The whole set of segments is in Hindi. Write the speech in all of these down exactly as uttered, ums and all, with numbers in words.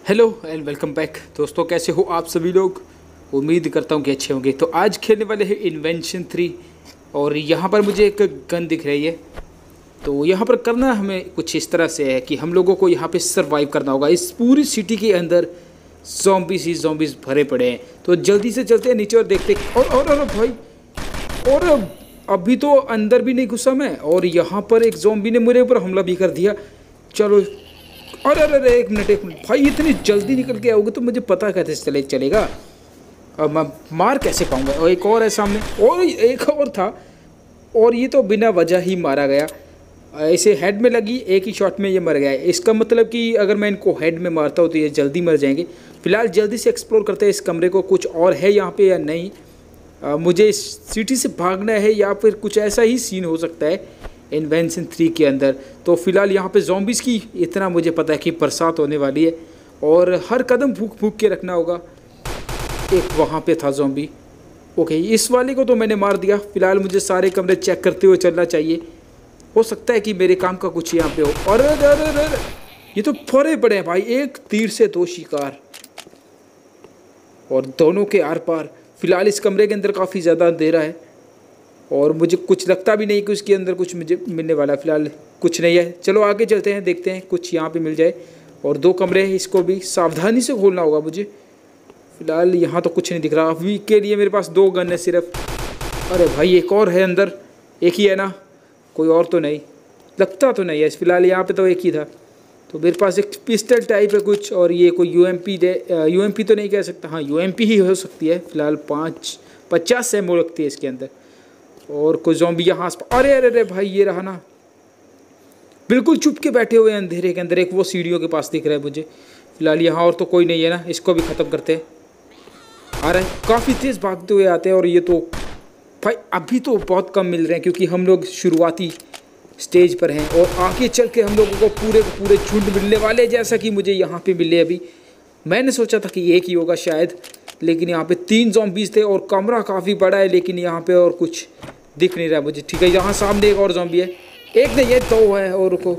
हेलो एंड वेलकम बैक दोस्तों, कैसे हो आप सभी लोग। उम्मीद करता हूँ कि अच्छे होंगे। तो आज खेलने वाले हैं इन्वेंशन थ्री और यहाँ पर मुझे एक गन दिख रही है। तो यहाँ पर करना हमें कुछ इस तरह से है कि हम लोगों को यहाँ पे सरवाइव करना होगा। इस पूरी सिटी के अंदर ज़ॉम्बीज़ ही ज़ॉम्बीज़ भरे पड़े हैं। तो जल्दी से चलते हैं नीचे और देखते हैं। और और और भाई, और अभी तो अंदर भी नहीं घुसा मैं और यहाँ पर एक ज़ॉम्बी ने मेरे ऊपर हमला भी कर दिया। चलो, अरे अरे अरे एक मिनट एक मिनट भाई, इतनी जल्दी निकल के आओगे तो मुझे पता कैसे चले चलेगा। अब मैं मार कैसे पाऊंगा। और एक और है सामने, और एक और था और ये तो बिना वजह ही मारा गया। ऐसे हेड में लगी, एक ही शॉट में ये मर गया है। इसका मतलब कि अगर मैं इनको हेड में मारता हूँ तो ये जल्दी मर जाएंगे। फिलहाल जल्दी से एक्सप्लोर करते हैं इस कमरे को, कुछ और है यहाँ पे या नहीं। आ, मुझे इस सिटी से भागना है या फिर कुछ ऐसा ही सीन हो सकता है इन्वेंशन थ्री के अंदर। तो फिलहाल यहाँ पे ज़ॉम्बीज़ की इतना मुझे पता है कि बरसात होने वाली है और हर कदम फूक फूक के रखना होगा। एक वहाँ पे था ज़ॉम्बी। ओके, इस वाले को तो मैंने मार दिया। फिलहाल मुझे सारे कमरे चेक करते हुए चलना चाहिए। हो सकता है कि मेरे काम का कुछ यहाँ पे हो। अरे अरे अरे, ये तो फरे पड़े हैं भाई, एक तीर से दो शिकार और दोनों के आर पार। फिलहाल इस कमरे के अंदर काफ़ी ज़्यादा अंधेरा है और मुझे कुछ लगता भी नहीं कि उसके अंदर कुछ मुझे मिलने वाला। फिलहाल कुछ नहीं है। चलो आगे चलते हैं, देखते हैं कुछ यहाँ पे मिल जाए। और दो कमरे हैं, इसको भी सावधानी से खोलना होगा मुझे। फिलहाल यहाँ तो कुछ नहीं दिख रहा अभी के लिए। मेरे पास दो गन है सिर्फ। अरे भाई, एक और है अंदर। एक ही है ना, कोई और तो नहीं लगता तो नहीं है। फिलहाल यहाँ पर तो एक ही था। तो मेरे पास एक पिस्टल टाइप है कुछ, और ये कोई यू एम पी दे यू एम पी तो नहीं कह सकता, हाँ यू एम पी ही हो सकती है। फिलहाल पाँच पचास एमओ लगती है इसके अंदर। और कोई ज़ॉम्बी यहाँ आस पास। अरे अरे अरे भाई, ये रहा ना, बिल्कुल चुप के बैठे हुए अंधेरे के अंदर। एक वो सीढ़ियों के पास दिख रहा है मुझे। फिलहाल यहाँ और तो कोई नहीं है ना, इसको भी ख़त्म करते हैं। आ रहा है, काफ़ी तेज़ भागते हुए आते हैं। और ये तो भाई अभी तो बहुत कम मिल रहे हैं क्योंकि हम लोग शुरुआती स्टेज पर हैं और आगे चल के हम लोगों को पूरे के पूरे झुंड मिलने वाले, जैसा कि मुझे यहाँ पे मिले। अभी मैंने सोचा था कि एक ही होगा शायद, लेकिन यहाँ पे तीन ज़ॉम्बीज़ थे और कमरा काफ़ी बड़ा है, लेकिन यहाँ पे और कुछ दिख नहीं रहा मुझे। ठीक है, यहाँ सामने एक और ज़ॉम्बी है। एक नहीं है, दो है। और को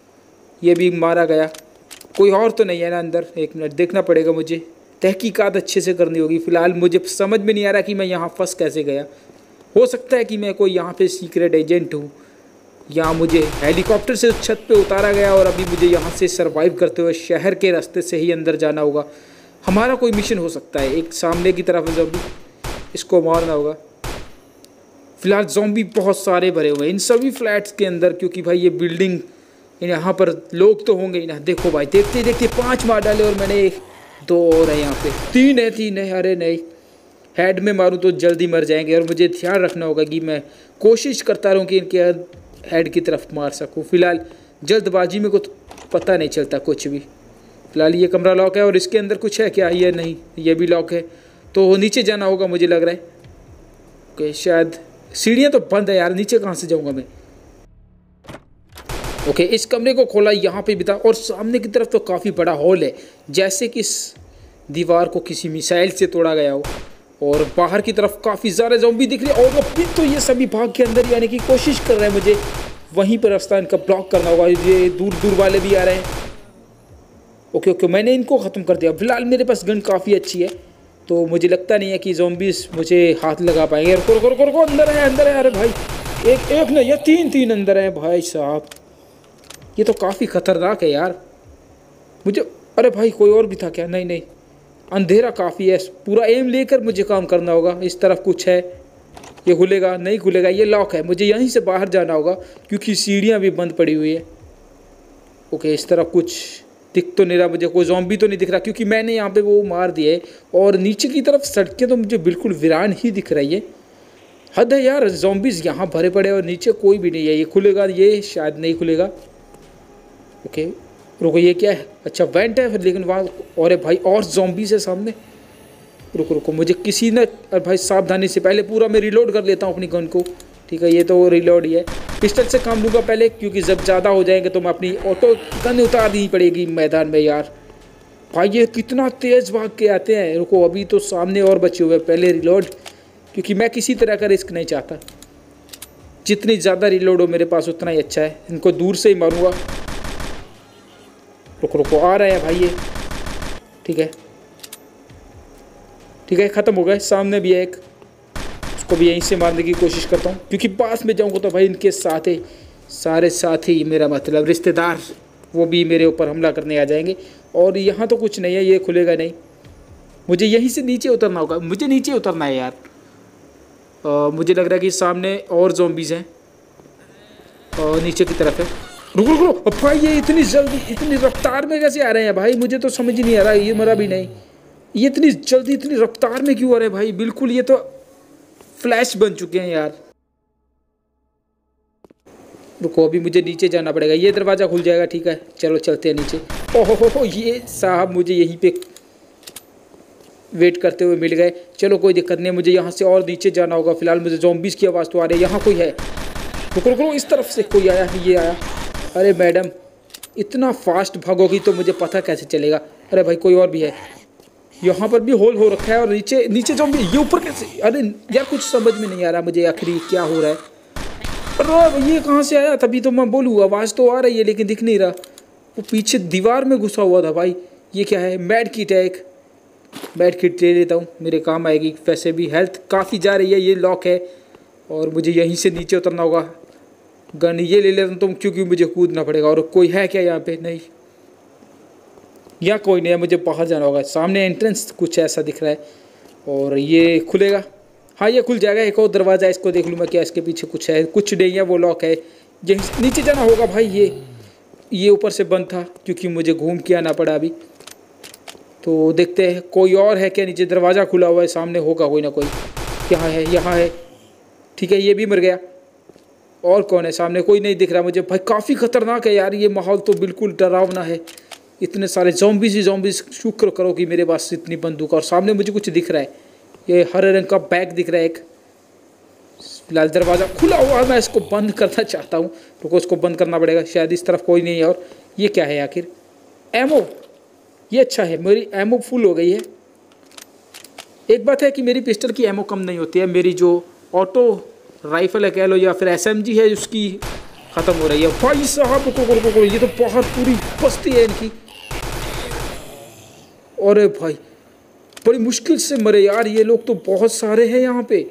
ये भी मारा गया। कोई और तो नहीं है ना अंदर। एक मिनट देखना पड़ेगा मुझे, तहकीकात अच्छे से करनी होगी। फ़िलहाल मुझे समझ में नहीं आ रहा कि मैं यहाँ फंस कैसे गया। हो सकता है कि मैं कोई यहाँ पे सीक्रेट एजेंट हूँ, या मुझे हेलीकॉप्टर से छत पे उतारा गया और अभी मुझे यहाँ से सरवाइव करते हुए शहर के रास्ते से ही अंदर जाना होगा। हमारा कोई मिशन हो सकता है। एक सामने की तरफ है ज़ॉम्बी, इसको मारना होगा। फिलहाल ज़ॉम्बी बहुत सारे भरे हुए हैं इन सभी फ्लैट्स के अंदर, क्योंकि भाई ये बिल्डिंग, यहाँ पर लोग तो होंगे ही ना। देखो भाई, देखते देखते पाँच मार डाले और मैंने एक दो और है यहाँ पे। तीन है तीन है अरे नहीं, हेड में मारूँ तो जल्दी मर जाएंगे। और मुझे ध्यान रखना होगा कि मैं कोशिश करता रहूँ कि इनके हेड की तरफ मार सकूँ। फिलहाल जल्दबाजी में कुछ पता नहीं चलता कुछ भी। फिलहाल ये कमरा लॉक है और इसके अंदर कुछ है क्या? ये नहीं, ये भी लॉक है। तो नीचे जाना होगा मुझे लग रहा है। ओके, शायद सीढ़ियाँ तो बंद है यार, नीचे कहाँ से जाऊँगा मैं। ओके, इस कमरे को खोला, यहाँ पे भी था। और सामने की तरफ तो काफ़ी बड़ा हॉल है, जैसे कि इस दीवार को किसी मिसाइल से तोड़ा गया हो। और बाहर की तरफ काफ़ी ज़्यादा ज़ॉम्बी दिख रहे हैं और अभी तो ये सभी भाग के अंदर आने की कोशिश कर रहे हैं। मुझे वहीं पर रास्ता इनका ब्लॉक करना होगा। ये दूर दूर वाले भी आ रहे हैं। ओके ओके, मैंने इनको ख़त्म कर दिया। फिलहाल मेरे पास गन काफ़ी अच्छी है, तो मुझे लगता नहीं है कि ज़ॉम्बीज़ मुझे हाथ लगा पाएंगे। रुको रुको रुको रुको, अंदर है अंदर है। अरे भाई, एक एक नहीं या तीन तीन अंदर हैं भाई साहब। ये तो काफ़ी ख़तरनाक है यार मुझे। अरे भाई, कोई और भी था क्या? नहीं नहीं, अंधेरा काफ़ी है। पूरा एम लेकर मुझे काम करना होगा। इस तरफ कुछ है, ये खुलेगा नहीं खुलेगा, ये लॉक है। मुझे यहीं से बाहर जाना होगा क्योंकि सीढ़ियाँ भी बंद पड़ी हुई है। ओके, इस तरफ कुछ दिख तो नहीं रहा मुझे, कोई ज़ॉम्बी तो नहीं दिख रहा क्योंकि मैंने यहाँ पे वो मार दिए। और नीचे की तरफ सड़कें तो मुझे बिल्कुल वीरान ही दिख रही है। हद है यार, ज़ॉम्बीज़ यहाँ भरे पड़े और नीचे कोई भी नहीं है। ये खुलेगा? ये शायद नहीं खुलेगा। ओके रुको, ये क्या है? अच्छा, वेंट है, लेकिन वहाँ और भाई और ज़ॉम्बीज़ है सामने। रुको रुको, मुझे किसी ने, अरे भाई सावधानी से, पहले पूरा मैं रिलोड कर लेता हूँ अपनी गन को। ठीक है, ये तो रिलोड ही है। पिस्टल से काम लूँगा पहले, क्योंकि जब ज़्यादा हो जाएंगे तो मैं अपनी ऑटो गन उतारनी पड़ेगी मैदान में यार। भाई ये कितना तेज़ भाग के आते हैं। रुको, अभी तो सामने और बचे हुए, पहले रिलोड, क्योंकि मैं किसी तरह का रिस्क नहीं चाहता। जितनी ज़्यादा रिलोड हो मेरे पास उतना ही अच्छा है। इनको दूर से ही मारूँगा। रुको रुको, आ रहे हैं भाई ये। ठीक है ठीक है, ख़त्म हो गए। सामने भी है एक, उसको भी यहीं से मारने की कोशिश करता हूँ, क्योंकि पास में जाऊँगा तो भाई इनके साथ ही सारे साथी, मेरा मतलब रिश्तेदार, वो भी मेरे ऊपर हमला करने आ जाएंगे। और यहाँ तो कुछ नहीं है, ये खुलेगा नहीं, मुझे यहीं से नीचे उतरना होगा, मुझे नीचे उतरना है यार। आ, मुझे लग रहा है कि सामने और ज़ॉम्बीज़ हैं और नीचे की तरफ है। रुको रुको, अब भाई ये इतनी जल्दी इतनी रफ्तार में कैसे आ रहे हैं भाई, मुझे तो समझ ही नहीं आ रहा। ये मरा भी नहीं, ये इतनी जल्दी इतनी रफ्तार में क्यों आ रहे हैं भाई, बिल्कुल ये तो फ्लैश बन चुके हैं यार। रुको, अभी मुझे नीचे जाना पड़ेगा, ये दरवाज़ा खुल जाएगा, ठीक है चलो चलते हैं नीचे। ओहो हो हो, ये साहब मुझे यहीं पे वेट करते हुए मिल गए। चलो कोई दिक्कत नहीं, मुझे यहाँ से और नीचे जाना होगा। फिलहाल मुझे ज़ॉम्बीज़ की आवाज़ तो आ रही है, यहाँ कोई है। रुको रुको, इस तरफ से कोई आया, ये आया। अरे मैडम इतना फास्ट भागोगी तो मुझे पता कैसे चलेगा। अरे भाई कोई और भी है, यहाँ पर भी होल हो रखा है और नीचे नीचे ज़ॉम्बी, ये ऊपर कैसे। अरे यार कुछ समझ में नहीं आ रहा मुझे आखिर क्या हो रहा है। अरे ये कहाँ से आया, तभी तो मैं बोलूँ आवाज़ तो आ रही है लेकिन दिख नहीं रहा। वो पीछे दीवार में घुसा हुआ था भाई। ये क्या है, मैड किट है एक, मैड किट ले लेता हूँ, मेरे काम आएगी। वैसे भी हेल्थ काफ़ी जा रही है, ये लॉक है और मुझे यहीं से नीचे उतरना होगा। गन ये ले लेता हूँ तुम, क्योंकि मुझे कूदना पड़ेगा। और कोई है क्या यहाँ पे, नहीं यहाँ कोई नहीं है, मुझे बाहर जाना होगा। सामने एंट्रेंस कुछ ऐसा दिख रहा है और ये खुलेगा, हाँ ये खुल जाएगा। एक और दरवाज़ा, इसको देख लूँ मैं, क्या इसके पीछे कुछ है, कुछ नहीं है, वो लॉक है। ये नीचे जाना होगा भाई। ये ये ऊपर से बंद था क्योंकि मुझे घूम के आना पड़ा अभी। तो देखते हैं कोई और है क्या नीचे, दरवाज़ा खुला हुआ है, सामने होगा कोई ना कोई। यहाँ है, यहाँ है, ठीक है ये भी मर गया। और कौन है सामने, कोई नहीं दिख रहा मुझे भाई। काफ़ी ख़तरनाक है यार ये माहौल, तो बिल्कुल डरावना है। इतने सारे ज़ॉम्बीज़ ही ज़ॉम्बीज़, शुक्र करो कि मेरे पास इतनी बंदूक। और सामने मुझे कुछ दिख रहा है, ये हरे रंग का बैग दिख रहा है एक। फिलहाल दरवाज़ा खुला हुआ है, मैं इसको बंद करना चाहता हूँ। रुको इसको बंद करना पड़ेगा, शायद इस तरफ कोई नहीं है। और ये क्या है आखिर, एमओ, ये अच्छा है, मेरी एमओ फुल हो गई है। एक बात है कि मेरी पिस्टल की एमओ कम नहीं होती है, मेरी जो ऑटो राइफल है कह लो या फिर एसएमजी है उसकी ख़त्म हो रही है। भाई साहब को, को, को, ये तो बहुत पूरी बस्ती है इनकी। अरे भाई बड़ी मुश्किल से मरे यार ये लोग, तो बहुत सारे हैं यहाँ पे।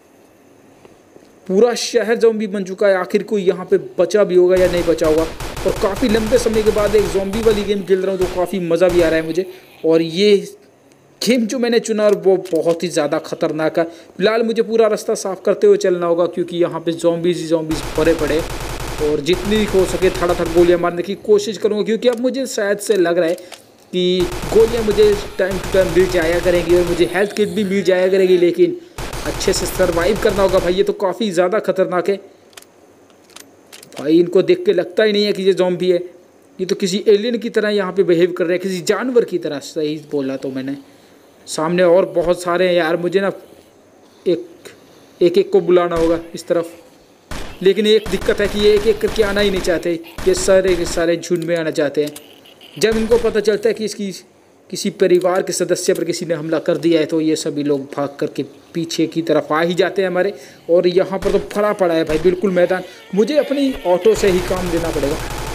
पूरा शहर ज़ॉम्बी बन चुका है, आखिर कोई यहाँ पे बचा भी होगा या नहीं बचा होगा। और काफ़ी लंबे समय के बाद एक ज़ॉम्बी वाली गेम खेल रहा हूँ तो काफ़ी मज़ा भी आ रहा है मुझे। और ये गेम जो मैंने चुना और वो बहुत ही ज़्यादा ख़तरनाक है। फिलहाल मुझे पूरा रास्ता साफ़ करते हुए चलना होगा क्योंकि यहाँ पे ज़ॉम्बीज़ ही ज़ॉम्बीज़ भरे पड़े। और जितनी हो सके थोड़ा थोड़ा गोलियाँ मारने की कोशिश करूँगा, क्योंकि अब मुझे शायद से लग रहा है कि गोलियाँ मुझे टाइम टू टाइम मिल जाया करेंगी और मुझे हेल्थ किट भी मिल जाया करेगी, लेकिन अच्छे से सर्वाइव करना होगा भाई। ये तो काफ़ी ज़्यादा खतरनाक है भाई, इनको देख के लगता ही नहीं है कि ये ज़ॉम्बी है। ये तो किसी एलियन की तरह यहाँ पे बिहेव कर रहे हैं, किसी जानवर की तरह। सही बोला तो मैंने। सामने और बहुत सारे हैं यार, मुझे ना एक एक एक को बुलाना होगा इस तरफ। लेकिन एक दिक्कत है कि ये एक एक करके आना ही नहीं चाहते, ये सारे के सारे झुंड में आना चाहते हैं। जब इनको पता चलता है कि इसकी किसी परिवार के सदस्य पर किसी ने हमला कर दिया है तो ये सभी लोग भाग करके पीछे की तरफ आ ही जाते हैं हमारे। और यहाँ पर तो भरा पड़ा है भाई बिल्कुल मैदान, मुझे अपनी ऑटो से ही काम देना पड़ेगा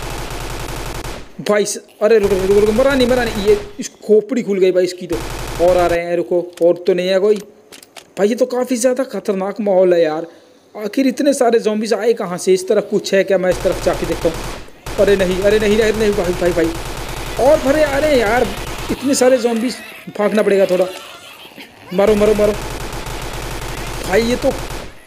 भाई। अरे रुको रुको रुको, मरा नहीं मरा नहीं, ये इस खोपड़ी खुल गई भाई इसकी तो। और आ रहे हैं, रुको और तो नहीं है कोई भाई। ये तो काफ़ी ज़्यादा खतरनाक माहौल है यार, आखिर इतने सारे ज़ॉम्बीज़ आए कहाँ से। इस तरफ कुछ है क्या, मैं इस तरफ जाके देखता हूँ। अरे नहीं अरे नहीं अरे नहीं भाई भाई भाई, और भरे आ रहे हैं यार इतने सारे ज़ॉम्बीज़, भागना पड़ेगा थोड़ा। मारो मारो मारो भाई, ये तो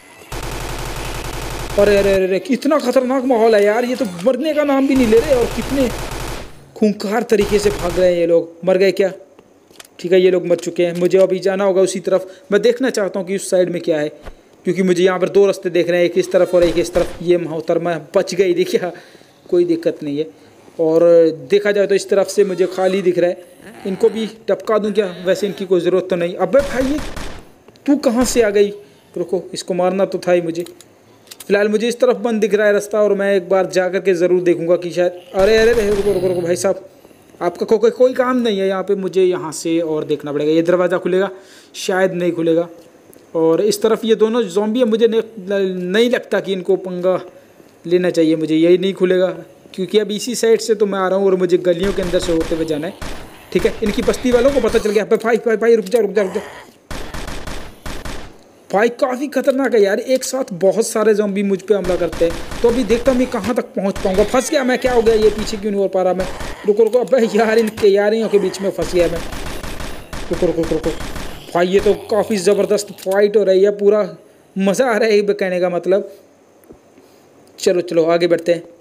अरे अरे अरे कितना खतरनाक माहौल है यार। ये तो मरने का नाम भी नहीं ले रहे और कितने खूंखार तरीके से भाग रहे हैं ये लोग। मर गए क्या, ठीक है ये लोग मर चुके हैं। मुझे अभी जाना होगा उसी तरफ, मैं देखना चाहता हूँ कि उस साइड में क्या है, क्योंकि मुझे यहाँ पर दो रास्ते देख रहे हैं, एक इस तरफ और एक इस तरफ। ये मोहतरमा बच गई, देखिए कोई दिक्कत नहीं है। और देखा जाए तो इस तरफ से मुझे खाली दिख रहा है, इनको भी टपका दूं क्या, वैसे इनकी कोई ज़रूरत तो नहीं। अबे भाई ये तू कहाँ से आ गई, रुको इसको मारना तो था ही मुझे। फिलहाल मुझे इस तरफ बंद दिख रहा है रास्ता और मैं एक बार जा कर के ज़रूर देखूंगा कि शायद। अरे अरे अरे रुको रुको रुको भाई साहब, आपका को, कोई कोई काम नहीं है यहाँ पे, मुझे यहाँ से और देखना पड़ेगा। ये दरवाज़ा खुलेगा, शायद नहीं खुलेगा। और इस तरफ ये दोनों ज़ॉम्बी है, मुझे नहीं लगता कि इनको पंगा लेना चाहिए मुझे। यही नहीं खुलेगा क्योंकि अब इसी साइड से तो मैं आ रहा हूँ और मुझे गलियों के अंदर से होते हुए जाना है। ठीक है, इनकी बस्ती वालों को पता चल गया। भाई भाई भाई रुक जा रुक जा रुक जा भाई, काफ़ी खतरनाक है यार, एक साथ बहुत सारे ज़ॉम्बी मुझ पे हमला करते हैं। तो अभी देखता हूँ मैं कहाँ तक पहुँच पाऊँगा। फंस गया मैं, क्या हो गया, ये पीछे क्यों नहीं हो पा रहा मैं। रुको रुको, अबे यार इन तैयारियों के बीच में फंस गया मैं। रुको रुको रुको भाई, ये तो काफ़ी ज़बरदस्त फाइट हो रही है, पूरा मज़ा आ रहा है कहने का मतलब। चलो चलो आगे बढ़ते हैं।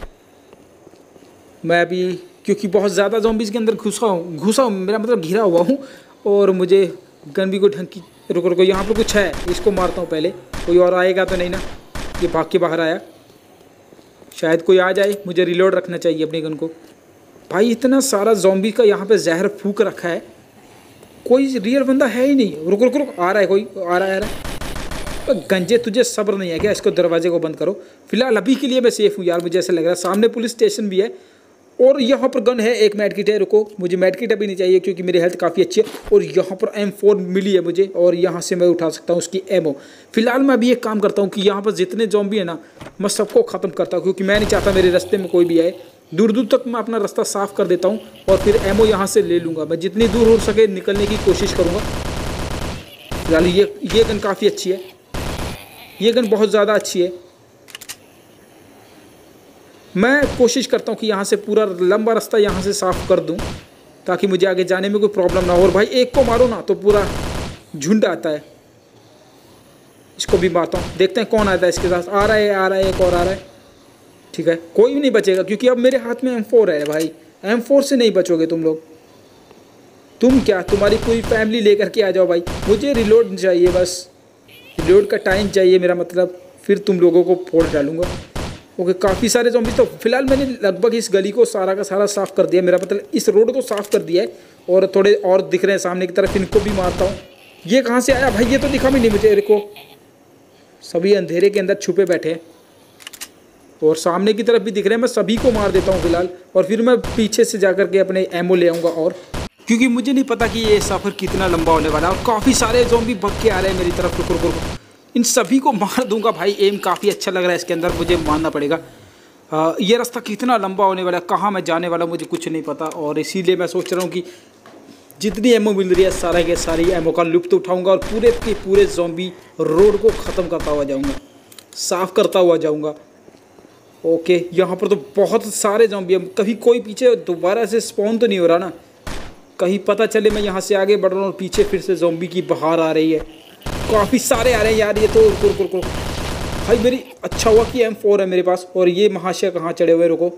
मैं अभी क्योंकि बहुत ज़्यादा ज़ॉम्बीज़ के अंदर घुसा हूँ घुसा हूँ मेरा मतलब घिरा हुआ हूँ, और मुझे गन भी को ढंग की। रुको रुको, यहाँ पे कुछ है, इसको मारता हूँ पहले। कोई और आएगा तो नहीं ना। ये भाग के बाहर आया, शायद कोई आ जाए। मुझे रिलोड रखना चाहिए अपनी गन को। भाई इतना सारा ज़ॉम्बी का यहाँ पे जहर फूक रखा है, कोई रियल बंदा है ही नहीं। रुको रुको रुको, आ रहा है कोई, आ रहा है आ रहा है। गंजे तुझे सब्र नहीं है क्या, इसको दरवाजे को बंद करो। फिलहाल अभी के लिए मैं सेफ़ हूँ यार, मुझे ऐसा लग रहा है। सामने पुलिस स्टेशन भी है और यहाँ पर गन है, एक मेडकिट है। रुको, मुझे मेडकिट अभी नहीं चाहिए क्योंकि मेरी हेल्थ काफ़ी अच्छी है। और यहाँ पर एम फोर मिली है मुझे, और यहाँ से मैं उठा सकता हूँ उसकी एमओ। फिलहाल मैं अभी एक काम करता हूँ कि यहाँ पर जितने ज़ॉम्बी है ना, मैं सबको ख़त्म करता हूँ, क्योंकि मैं नहीं चाहता मेरे रास्ते में कोई भी आए। दूर दूर तक मैं अपना रास्ता साफ़ कर देता हूँ और फिर एमओ यहाँ से ले लूँगा। मैं जितनी दूर हो सके निकलने की कोशिश करूँगा। फिलहाल ये ये गन काफ़ी अच्छी है, ये गन बहुत ज़्यादा अच्छी है। मैं कोशिश करता हूँ कि यहाँ से पूरा लंबा रास्ता यहाँ से साफ़ कर दूँ ताकि मुझे आगे जाने में कोई प्रॉब्लम ना हो। और भाई एक को मारो ना तो पूरा झुंड आता है। इसको भी मारता हूँ, देखते हैं कौन आता है इसके साथ। आ रहा है आ रहा है एक और आ रहा है। ठीक है, कोई भी नहीं बचेगा क्योंकि अब मेरे हाथ में एम फोर है भाई। एम फोर से नहीं बचोगे तुम लोग। तुम क्या, तुम्हारी पूरी फैमिली लेकर के आ जाओ भाई। मुझे रिलोड चाहिए, बस रिलोड का टाइम चाहिए मेरा मतलब, फिर तुम लोगों को फोड़ डालूंगा। ओके, काफ़ी सारे ज़ॉम्बीज़। तो फिलहाल मैंने लगभग इस गली को सारा का सारा साफ़ कर दिया, मेरा मतलब इस रोड को साफ़ कर दिया है। और थोड़े और दिख रहे हैं सामने की तरफ, इनको भी मारता हूँ। ये कहाँ से आया भाई, ये तो दिखा भी नहीं मुझे। को सभी अंधेरे के अंदर छुपे बैठे हैं और सामने की तरफ भी दिख रहे हैं। मैं सभी को मार देता हूँ फिलहाल, और फिर मैं पीछे से जा कर के अपने एमओ ले आऊँगा। और क्योंकि मुझे नहीं पता कि ये सफ़र कितना लंबा होने वाला है और काफ़ी सारे ज़ॉम्बी भग के आ रहे हैं मेरी तरफ। रुक रुक रुक, इन सभी को मार दूंगा भाई। एम काफ़ी अच्छा लग रहा है इसके अंदर, मुझे मानना पड़ेगा। आ, ये रास्ता कितना लंबा होने वाला है, कहाँ मैं जाने वाला मुझे कुछ नहीं पता। और इसीलिए मैं सोच रहा हूँ कि जितनी एमओ मिल रही है सारा के सारी एमओ का लुत्फ़ उठाऊंगा और पूरे के पूरे ज़ॉम्बी रोड को ख़त्म करता हुआ जाऊँगा, साफ़ करता हुआ जाऊँगा। ओके, यहाँ पर तो बहुत सारे ज़ॉम्बी हैं। कभी कोई पीछे दोबारा से स्पॉन तो नहीं हो रहा ना, कहीं पता चले मैं यहाँ से आगे बढ़ रहा हूँ और पीछे फिर से ज़ॉम्बी की बहार आ रही है। काफ़ी सारे आ रहे हैं यार ये तो। रुको रुको रुको भाई, मेरी अच्छा हुआ कि एम फोर है मेरे पास। और ये महाशय कहाँ चढ़े हुए, रुको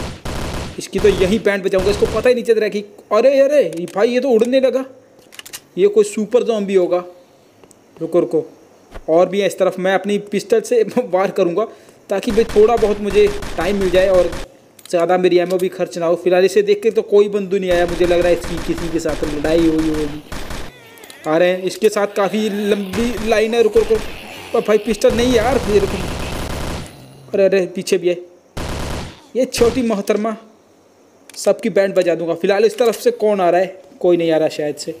इसकी तो यहीं पैंट बचाऊंगा। इसको पता ही नहीं चल रहा है कि अरे अरे भाई ये तो उड़ने लगा, ये कोई सुपर ज़ॉम्बी होगा। रुको रुको, और भी है इस तरफ। मैं अपनी पिस्टल से वार करूँगा ताकि भाई थोड़ा बहुत मुझे टाइम मिल जाए और ज़्यादा मेरी एमओ भी खर्च ना हो। फिलहाल इसे देख के तो कोई बंदू नहीं आया, मुझे लग रहा है इसकी किसी के साथ लड़ाई हुई होगी। आ रहे हैं इसके साथ, काफ़ी लंबी लाइन है। रुको रुको भाई, पिस्टल नहीं यार, ये रुको। अरे अरे पीछे भी है ये छोटी मोहतरमा, सबकी बैंड बजा दूंगा। फिलहाल इस तरफ से कौन आ रहा है, कोई नहीं आ रहा शायद से।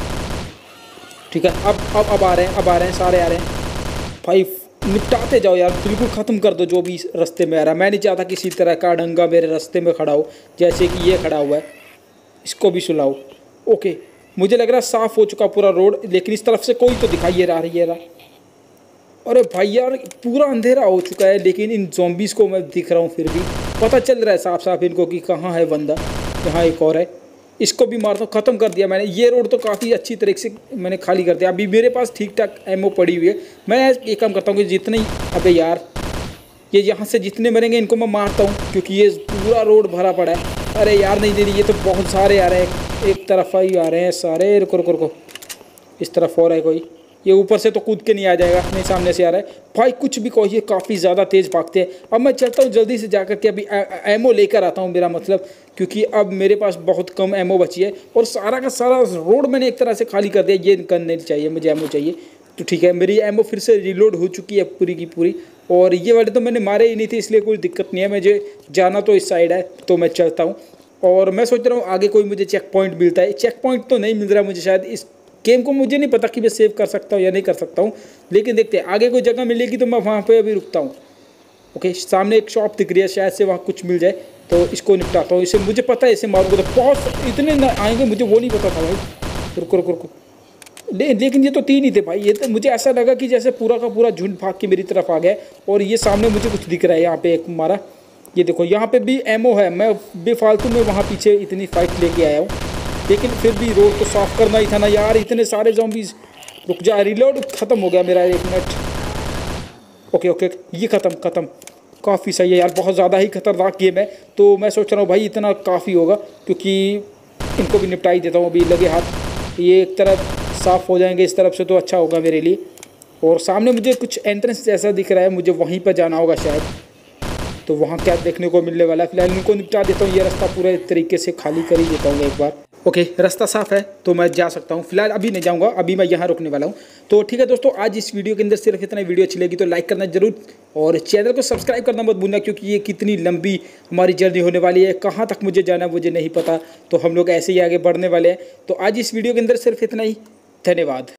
ठीक है, अब अब अब आ रहे हैं, अब आ रहे हैं, सारे आ रहे हैं भाई। निपटाते जाओ यार, बिल्कुल ख़त्म कर दो जो भी रास्ते में आ रहा है। मैं नहीं चाहता किसी तरह का डंगा मेरे रास्ते में खड़ा हो, जैसे कि ये खड़ा हुआ है। इसको भी सुलाओ। ओके, मुझे लग रहा है साफ़ हो चुका पूरा रोड, लेकिन इस तरफ से कोई तो दिखाई ये रहा ये रहा। अरे भाई यार पूरा अंधेरा हो चुका है, लेकिन इन ज़ॉम्बीज़ को मैं दिख रहा हूँ, फिर भी पता चल रहा है साफ साफ इनको कि कहाँ है बंदा। यहाँ एक और है, इसको भी मारता हूँ। ख़त्म कर दिया मैंने। ये रोड तो काफ़ी अच्छी तरीके से मैंने खाली कर दिया। अभी मेरे पास ठीक ठाक एमओ पड़ी हुई है। मैं एक काम करता हूँ कि जितने ही, अबे यार ये यहाँ से जितने मरेंगे इनको मैं मारता हूँ, क्योंकि ये पूरा रोड भरा पड़ा है। अरे यार नहीं दे रही, ये तो बहुत सारे आ रहे हैं, एक तरफ ही आ रहे हैं सारे। रुको रुको रुको, इस तरफ और है कोई, ये ऊपर से तो कूद के नहीं आ जाएगा, नहीं सामने से आ रहा है भाई। कुछ भी कहो, ये काफ़ी ज़्यादा तेज़ भागते हैं। अब मैं चलता हूँ जल्दी से जाकर के, अभी एमओ लेकर आता हूँ मेरा मतलब, क्योंकि अब मेरे पास बहुत कम एमओ बची है और सारा का सारा रोड मैंने एक तरह से खाली कर दिया। ये गन नहीं चाहिए मुझे, एमओ चाहिए। तो ठीक है, मेरी एमओ फिर से रिलोड हो चुकी है पूरी की पूरी। और ये वाले तो मैंने मारे ही नहीं थे, इसलिए कोई दिक्कत नहीं है। मुझे जाना तो इस साइड है, तो मैं चलता हूँ। और मैं सोच रहा हूँ आगे कोई मुझे चेक पॉइंट मिलता है। चेक पॉइंट तो नहीं मिल रहा मुझे शायद इस गेम को, मुझे नहीं पता कि मैं सेव कर सकता हूँ या नहीं कर सकता हूँ, लेकिन देखते हैं आगे कोई जगह मिलेगी तो मैं वहाँ पे अभी रुकता हूँ। ओके, सामने एक शॉप दिख रही है, शायद से वहाँ कुछ मिल जाए तो इसको निपटाता हूँ। इसे मुझे पता है इसे मारूंगा तो बहुत इतने न आएंगे, मुझे वो नहीं पता था भाई। रुको रुको रुको, ले, लेकिन ये तो तीन ही थे भाई। ये तो मुझे ऐसा लगा कि जैसे पूरा का पूरा झुंड भाग के मेरी तरफ आ गया। और ये सामने मुझे कुछ दिख रहा है, यहाँ पे एक मारा। ये देखो यहाँ पे भी एमओ है। मैं बेफालतू में वहाँ पीछे इतनी फाइट लेके आया हूँ, लेकिन फिर भी रोड तो साफ करना ही था ना यार, इतने सारे ज़ॉम्बीज़। रुक जा, रिलोड ख़त्म हो गया मेरा, एक मिनट। ओके ओके, ये ख़त्म ख़त्म काफ़ी सही है यार, बहुत ज़्यादा ही खतरनाक गेम है। तो मैं सोच रहा हूँ भाई इतना काफ़ी होगा, क्योंकि इनको भी निपटा ही देता हूँ अभी लगे हाथ। ये एक तरफ साफ़ हो जाएंगे इस तरफ से तो अच्छा होगा मेरे लिए। और सामने मुझे कुछ एंट्रेंस जैसा दिख रहा है, मुझे वहीं पर जाना होगा शायद। तो वहाँ क्या देखने को मिलने वाला है, फिलहाल इनको निपटा देता हूँ। ये रास्ता पूरे तरीके से खाली कर ही देता हूँ एक बार। ओके, रास्ता साफ़ है तो मैं जा सकता हूँ। फिलहाल अभी नहीं जाऊँगा, अभी मैं यहाँ रुकने वाला हूँ। तो ठीक है दोस्तों, आज इस वीडियो के अंदर सिर्फ इतना। वीडियो अच्छी लगी तो लाइक करना जरूर, और चैनल को सब्सक्राइब करना मत भूलना, क्योंकि ये कितनी लंबी हमारी जर्नी होने वाली है, कहाँ तक मुझे जाना मुझे नहीं पता। तो हम लोग ऐसे ही आगे बढ़ने वाले हैं। तो आज इस वीडियो के अंदर सिर्फ इतना ही। धन्यवाद।